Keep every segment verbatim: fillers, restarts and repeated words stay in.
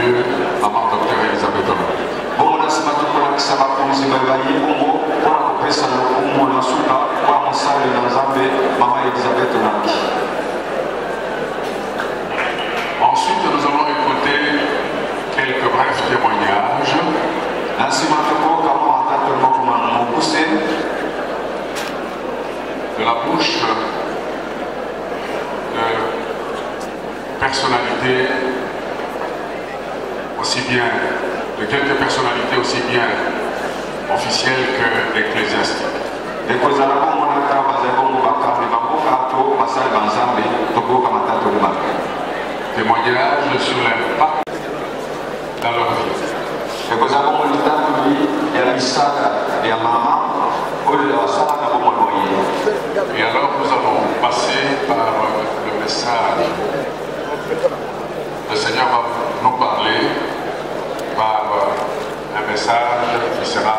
Dieu, maman docteur Elisabeth. Bon, là, c'est ma tout pour ça va pour nous évaluer. Bon, pour la couper ça, on l'a sous là, pour mon salle dans Zambé, maman Elisabeth Naki. Ensuite, nous allons écouter quelques brefs témoignages. Ainsi, ma tout pour comment attendre comment mon poussé de la bouche de personnalités aussi bien, de quelques personnalités aussi bien officielles que ecclésiastiques. Témoignages sur l'impact dans leur vie. Et alors nous allons passer par le message. Le Seigneur va nous parler par un message qui sera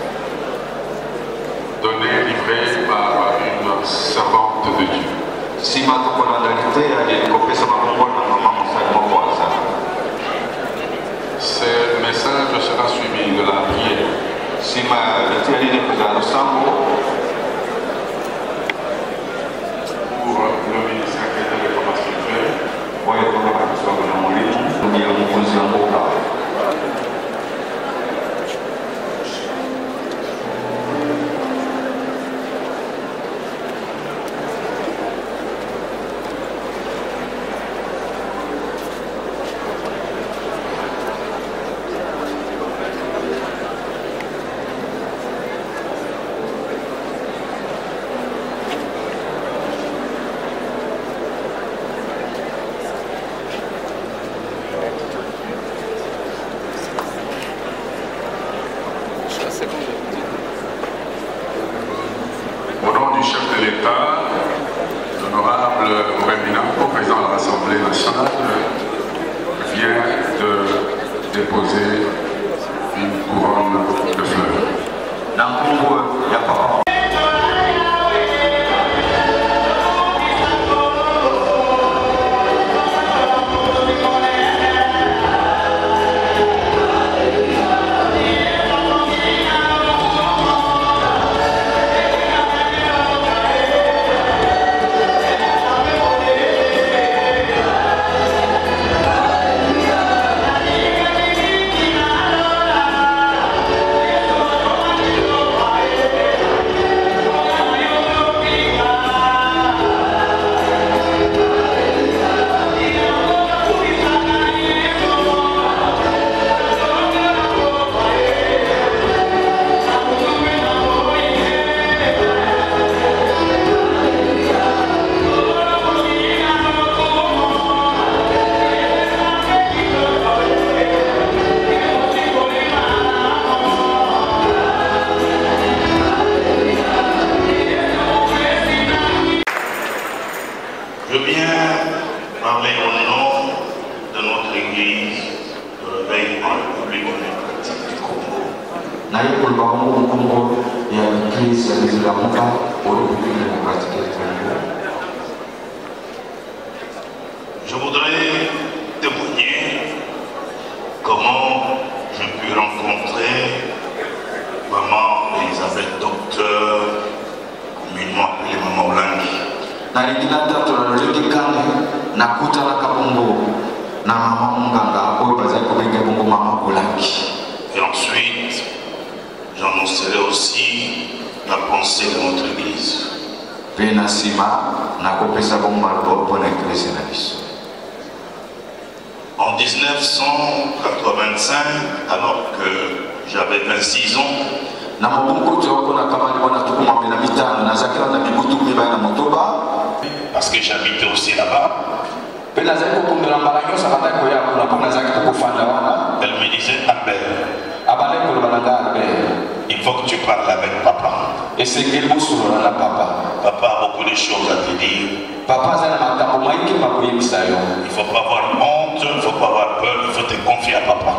donné, livré par une servante de Dieu. Ce message sera suivi de la prière. Pour le ministère de la Réformation Au nom du chef de l'État, l'honorable Rémina, président de l'Assemblée nationale, vient de déposer une couronne de fleurs. Je viens parler au nom de notre Église de réveil de la République démocratique du Congo. Je voudrais témoigner comment j'ai pu rencontrer maman Elisabeth Docteur, communément appelée maman Olangi. Et ensuite, j'annoncerai aussi la pensée de notre Église. En mille neuf cent quatre-vingt-cinq, alors que j'avais vingt-six ans, parce que j'habitais aussi là-bas, elle me disait Albert, il faut que tu parles avec papa. Papa a beaucoup de choses à te dire. Il ne faut pas avoir honte, il ne faut pas avoir peur, il faut te confier à papa.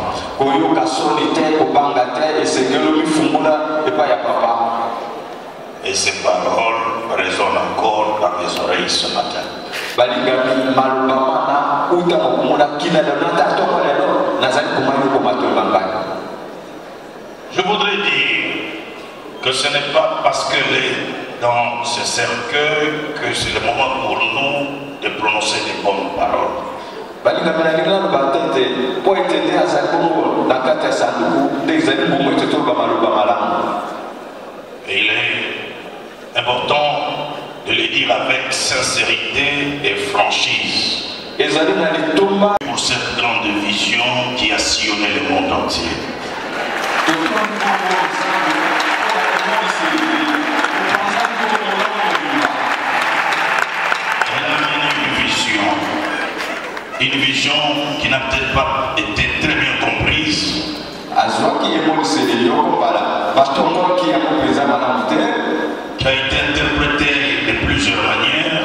Et ces paroles résonnent encore dans mes oreilles ce matin. Je voudrais dire que ce n'est pas parce qu'elle est dans ce cercueil que c'est le moment pour nous de prononcer des bonnes paroles. Et il est important de le dire avec sincérité et franchise pour cette grande vision qui a sillonné le monde entier. Elle a mené une vision, une vision qui n'a peut-être pas été très bien comprise. Qui a été interprétée de plusieurs manières.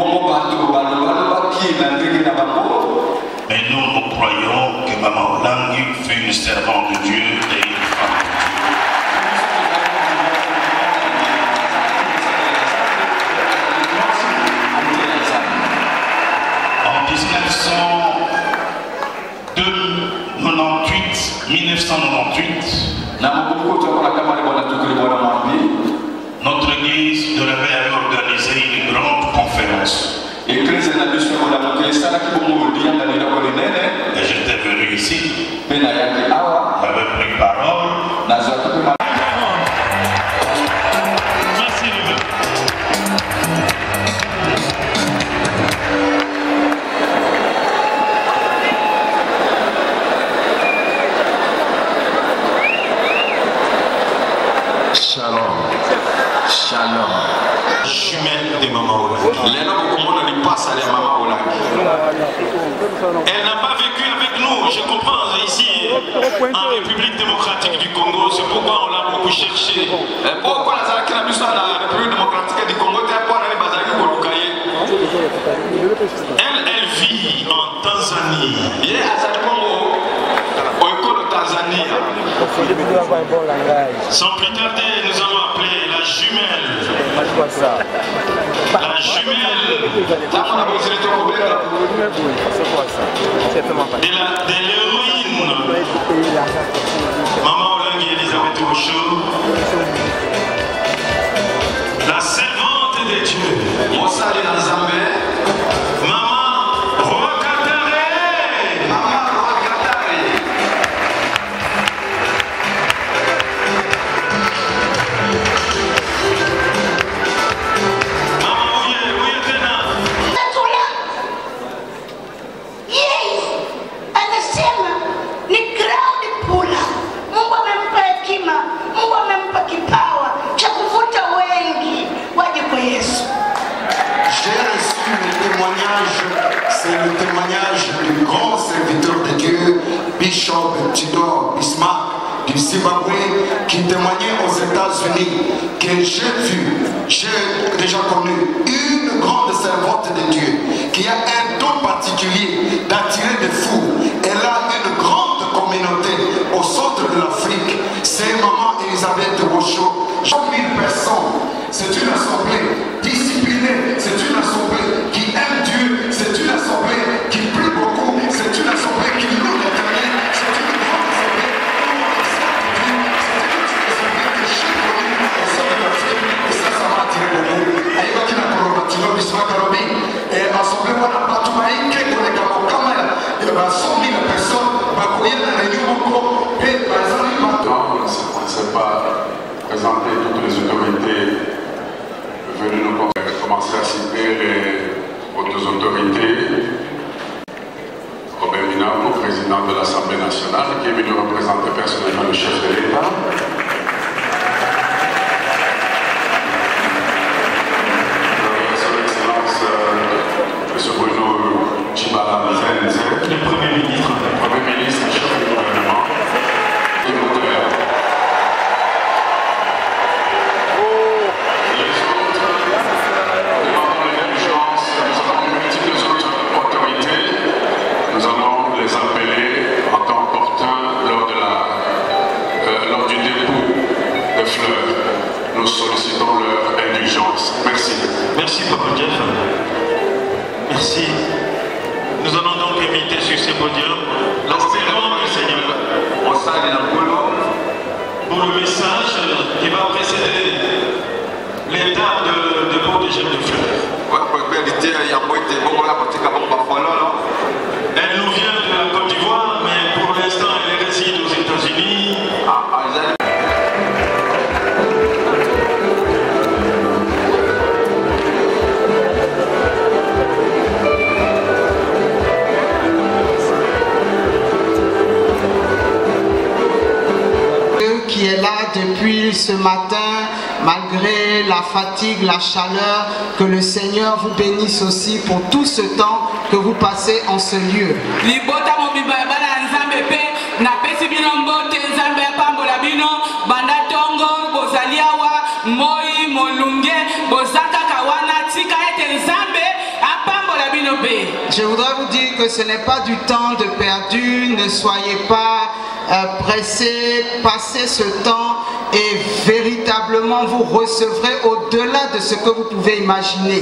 Mais nous, nous croyons que Maman Olangi fut une servante de Dieu et une femme de Dieu. En mille neuf cent quatre-vingt-huit, mille neuf cent quatre-vingt-huit, notre église devait organiser une grande conférence. Et j'étais venu ici. J'avais pris parole. Shalom. Shalom. Jumelle de Maman Olangi. Elle n'a pas vécu avec nous, je comprends, ici en République démocratique du Congo, c'est pourquoi on l'a beaucoup cherché. Pourquoi la République démocratique du Congo, elle, elle vit en Tanzanie. Sans plus tarder, nous allons appeler la jumelle. La jumelle de l'héroïne Maman Olangi Elisabeth Osho, la servante de Dieu. Maman Rwakatare. C'est le témoignage du grand serviteur de Dieu, Bishop Tidor Bismarck du Zimbabwe, qui témoignait aux États-Unis que j'ai vu, j'ai déjà connu une grande servante de Dieu qui a un don particulier d'attirer des fous. Elle a une grande communauté au centre de l'Afrique. C'est Maman Elisabeth Osho. mille personnes. C'est une assemblée disciplinée. C'est une assemblée qui aime Dieu. C'est une assemblée qui prie beaucoup. C'est une assemblée qui loue l'Éternel. C'est une grande assemblée. C'est une assemblée qui chute au centre de l'Afrique. Et ça, ça m'a attiré beaucoup. Et il y a un Baptino Bismarck Karobi. Et l'assemblée, on a pas tout maï. Qu'est-ce qu'on est comme Kamala? Il y a cent mille personnes. Bakoye na réunion beaucoup. Et par exemple, non, on ne sait pas présenter toutes les autorités venues nous commencer à citer les hautes autorités. Robert Minamo, président de l'Assemblée nationale, qui est venu représenter personnellement le chef de l'État. Son Excellence M. Bruno Tshibala Nzenze, Le Premier ministre. le Premier ministre, chef du gouvernement, et Moutouya. Les autres, demandant l'indulgence, nous avons une multitude d'autres autorités, nous allons les appeler en temps opportun lors, de la, euh, lors du dépôt de fleurs. Nous sollicitons leur indulgence. Merci. Merci Papa Jeff. Merci. Nous allons donc l'unanimité sur ces podiums. La servante du Seigneur. Pour le message qui va précéder l'étape de dépôt de gel de fleurs. Elle nous vient de la Côte d'Ivoire, mais pour l'instant elle réside aux États-Unis. Qui est là depuis ce matin, malgré la fatigue, la chaleur, que le Seigneur vous bénisse aussi pour tout ce temps que vous passez en ce lieu. Je voudrais vous dire que ce n'est pas du temps de perdu, ne soyez pas euh, pressés, passez ce temps et véritablement vous recevrez au-delà de ce que vous pouvez imaginer.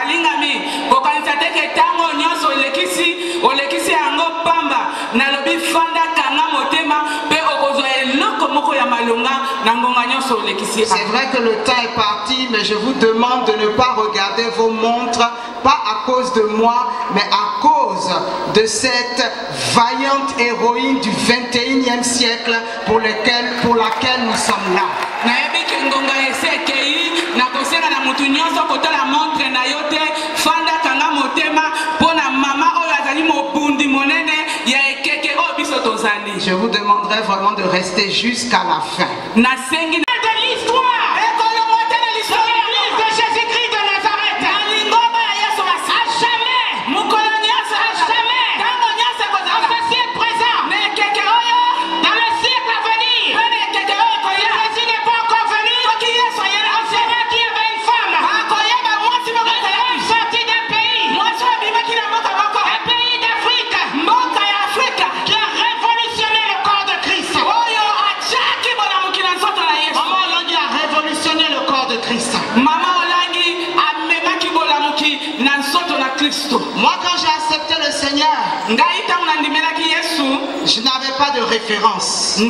C'est vrai que le temps est parti, mais je vous demande de ne pas regarder vos montres, pas à cause de moi, mais à cause de cette vaillante héroïne du vingt et unième siècle pour, lequel, pour laquelle nous sommes là. Je vous demanderai vraiment de rester jusqu'à la fin. Moi, quand j'ai accepté le Seigneur, je n'avais pas de référence. Je...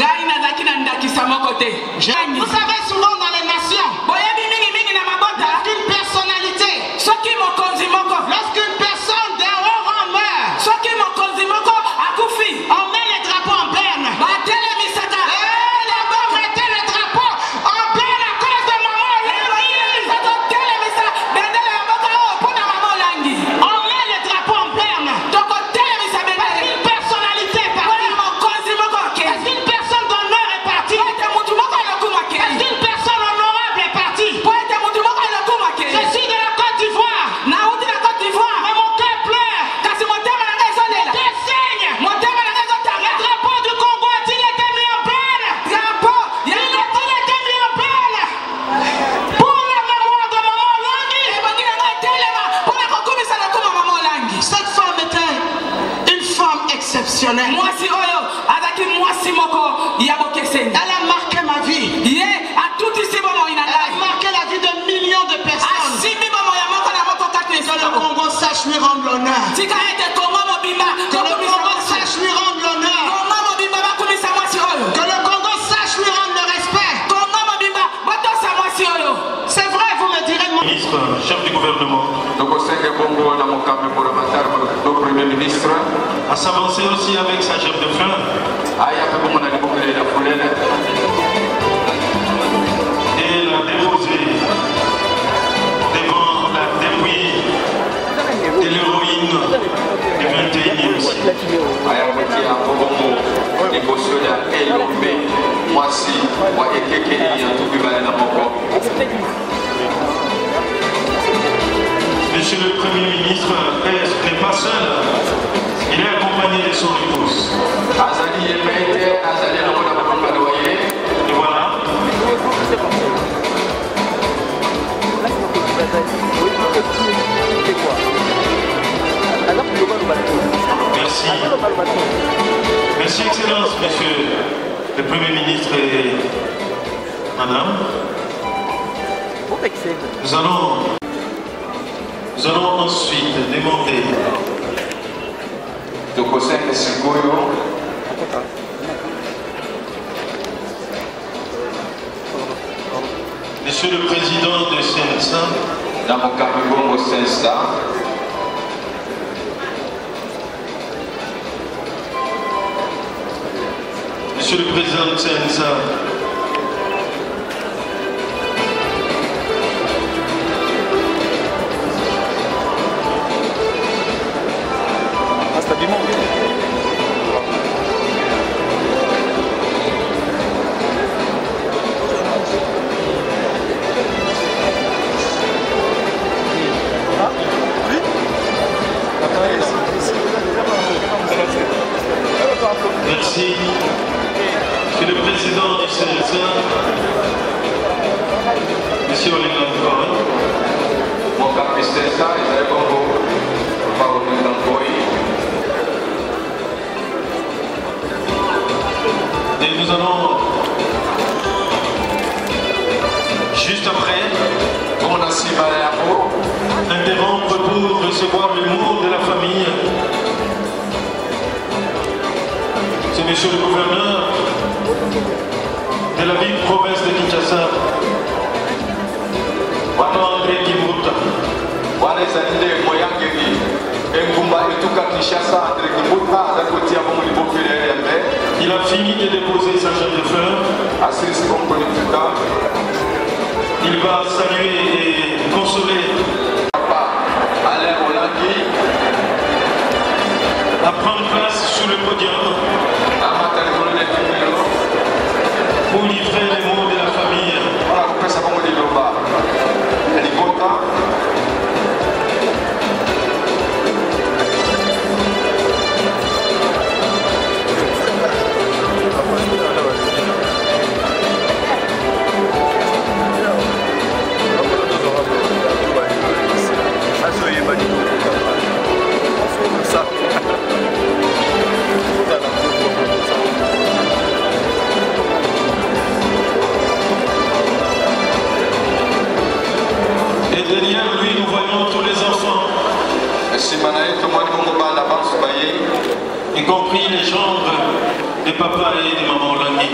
Vous savez, souvent dans les nations, lorsqu'une personnalité, lorsqu'une personne d'un haut rang meurt, on met les drapeaux en berne. Elle a marqué ma vie. Elle a marqué la vie de millions de personnes. Que le Congo sache lui rendre l'honneur. Que le Congo sache lui rendre l'honneur. Que le Congo sache lui rendre le respect. C'est vrai, vous me direz. Ministre, chef du gouvernement. À s'avancer aussi avec sa chef de fin. Et la déposer devant la dépouille de l'héroïne du vingt et unième siècle. Monsieur le Premier ministre n'est pas seul. Il est accompagné de son épouse. Et voilà. Merci. Merci, Excellence, Monsieur le Premier ministre et Madame. Nous allons, nous allons ensuite demander Tokosenge sikoyo. Monsieur le Président de C N S A, dans mon Bongo C N S A, Monsieur le Président de C N S A, merci. Monsieur le Président du C N S A, Monsieur Olivier Nkoi, mon cap C N S A, il est Bongo, Olivier Nkoi. Et nous allons, juste après, on a six balais interrompre pour recevoir le mot de la famille. C'est Monsieur le Gouverneur de la ville province de Kinshasa, Wano André Kibuta. Wana ezalile moyangeli engumba etuka Kinshasa André Kibuta azakotia bomo libofele ya mbe. Il a fini de déposer sa chaîne de fleurs. Assis comme politika. Il va saluer et consoler Alain Olaki à prendre place sur le podium pour livrer les mots de la famille. Voilà, vous pensez comment dire là-bas. Elle est contente. Et derrière lui, nous voyons tous les enfants, y compris les gendres des papas et des mamans Olangi.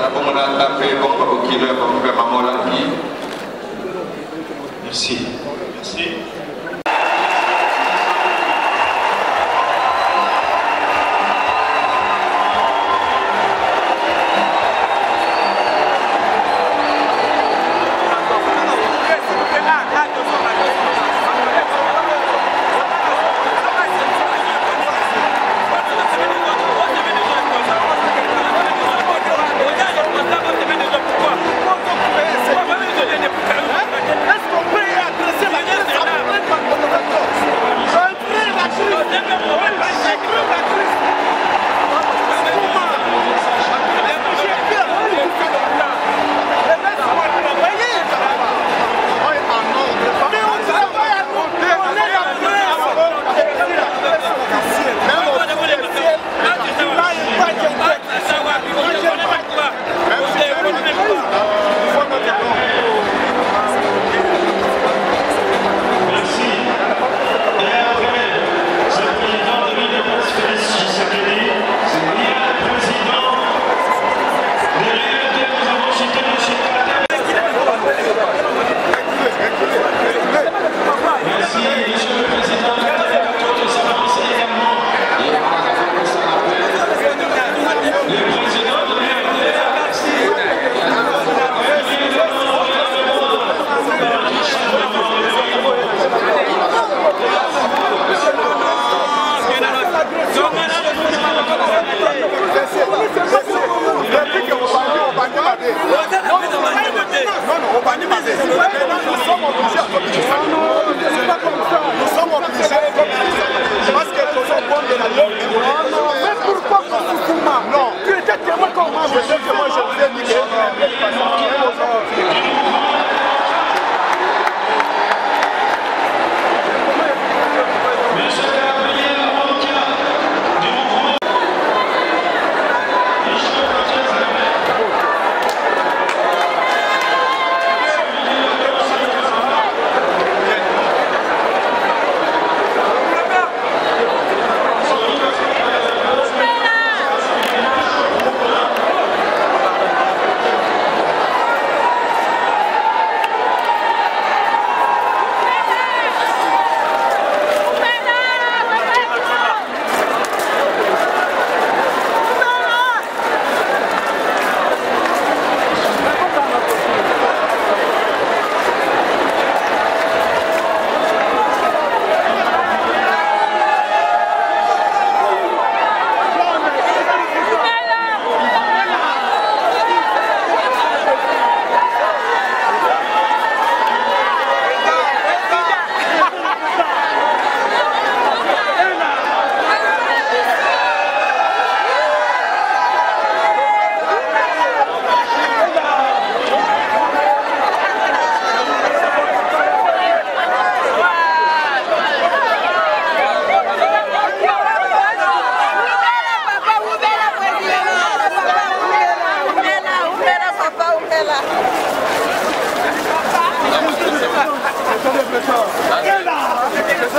Merci. Merci. Est-ce qu'on peut adresser la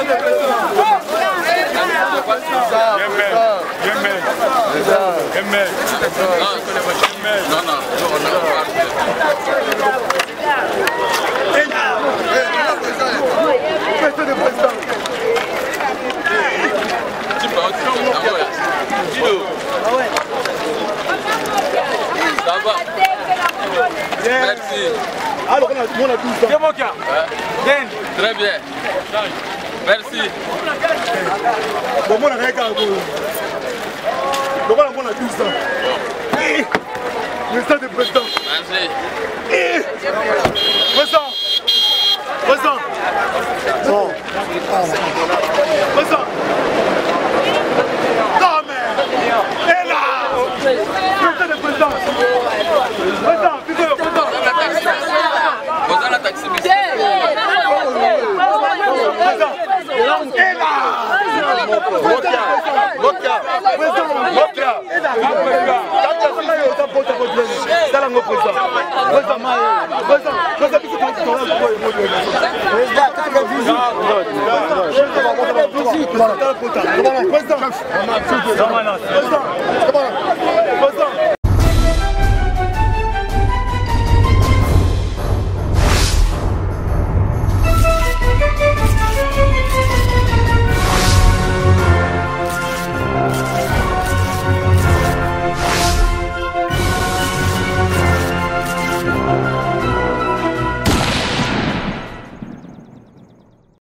Non, non, ça va. Merci. Alors, on a tout ça. C'est mon cas. Très bien. Merci. Bon, on a rien qu'à vous. Donc, on a tout ça. Le stade de président. Merci. Président. Président. Bon. Président. Non, mais. Et là. Le stade de président. Président, président, président. Vous avez la taxi. Et là. Mokia. Mokia. Mokia. Président,